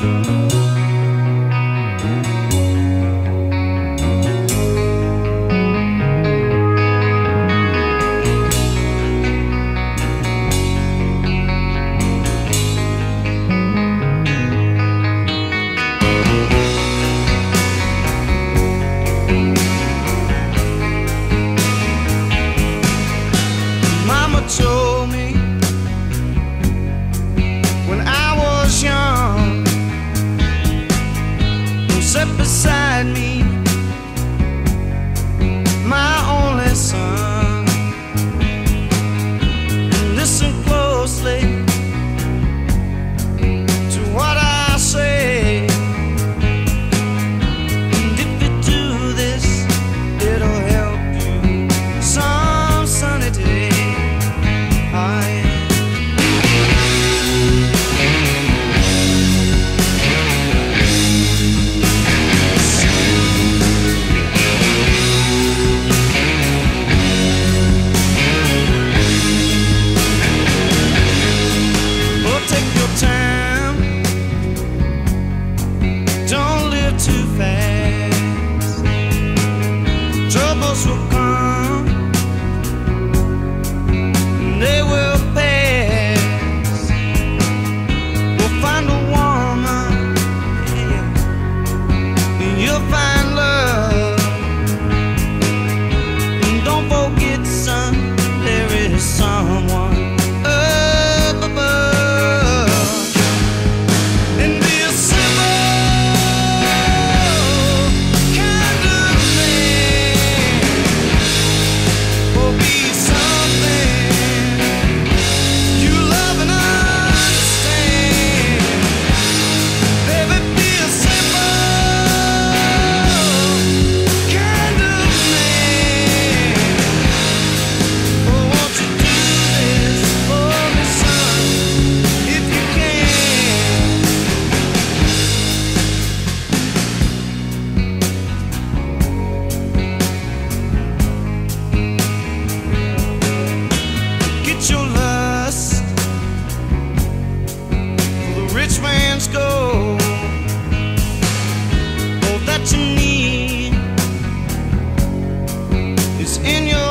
Told me when I was young, sat beside me, my only son. Listen closely to what I say, and if you do this, it'll help you some sunny day. Too fast, troubles will come, they will pass. We'll find a woman, yeah. You'll find love, and don't forget, son, there is someone up above. And be a simple rich man's gold, all that you need is in your